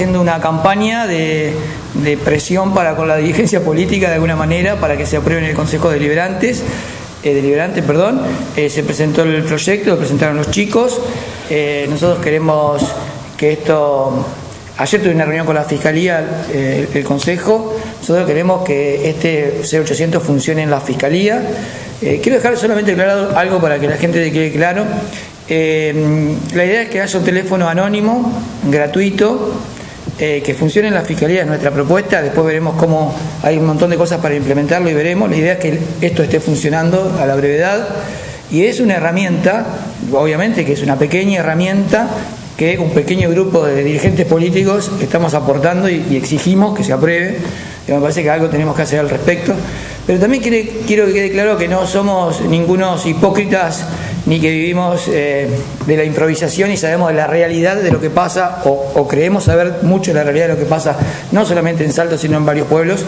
haciendo una campaña de presión con la dirigencia política de alguna manera para que se apruebe en el Consejo Deliberante. Se presentó el proyecto, lo presentaron los chicos. Nosotros queremos que esto... Ayer tuve una reunión con la Fiscalía, el Consejo. Nosotros queremos que este 0800 funcione en la Fiscalía. Quiero dejar solamente claro algo para que la gente le quede claro. La idea es que haya un teléfono anónimo, gratuito, que funcione en la Fiscalía, es nuestra propuesta. Después veremos cómo hay un montón de cosas para implementarlo y veremos. La idea es que esto esté funcionando a la brevedad. Y es una herramienta, obviamente que es una pequeña herramienta, que un pequeño grupo de dirigentes políticos estamos aportando y exigimos que se apruebe. Y me parece que algo tenemos que hacer al respecto. Pero también quiero que quede claro que no somos ningunos hipócritas ni que vivimos de la improvisación y sabemos de la realidad de lo que pasa o creemos saber mucho de la realidad de lo que pasa, no solamente en Salto sino en varios pueblos.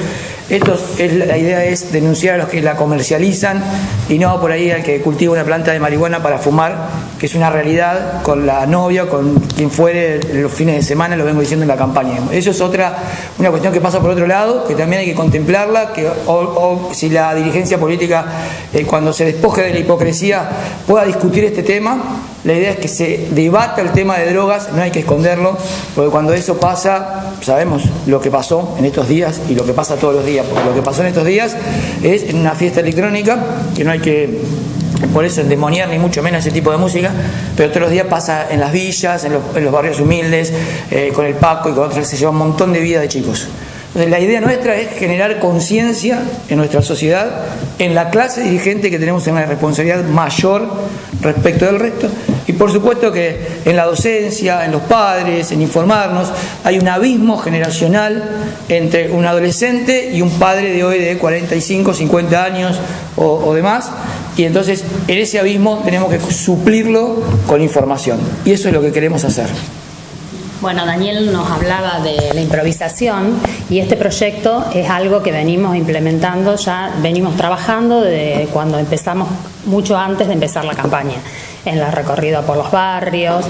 La idea es denunciar a los que la comercializan y no por ahí al que cultiva una planta de marihuana para fumar, que es una realidad con la novia o con quien fuere los fines de semana, lo vengo diciendo en la campaña. Eso es una cuestión que pasa por otro lado, que también hay que contemplarla, que si la dirigencia política cuando se despoje de la hipocresía pueda discutir este tema. La idea es que se debata el tema de drogas, no hay que esconderlo, porque cuando eso pasa, sabemos lo que pasó en estos días y lo que pasa todos los días, porque lo que pasó en estos días es en una fiesta electrónica, que no hay que por eso endemoniar ni mucho menos ese tipo de música, pero todos los días pasa en las villas, en los barrios humildes, con el Paco y con otros, se lleva un montón de vida de chicos. Entonces, la idea nuestra es generar conciencia en nuestra sociedad, en la clase dirigente que tenemos una responsabilidad mayor respecto del resto, y por supuesto que en la docencia, en los padres, en informarnos. Hay un abismo generacional entre un adolescente y un padre de hoy de 45, 50 años o demás, y entonces en ese abismo tenemos que suplirlo con información, y eso es lo que queremos hacer. Bueno, Daniel nos hablaba de la improvisación y este proyecto es algo que venimos implementando, ya venimos trabajando desde cuando empezamos, mucho antes de empezar la campaña, en el recorrido por los barrios,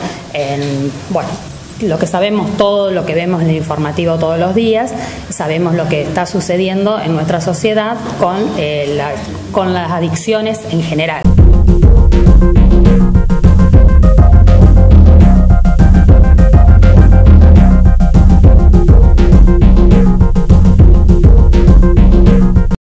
lo que sabemos, todo lo que vemos en el informativo todos los días, sabemos lo que está sucediendo en nuestra sociedad con las adicciones en general.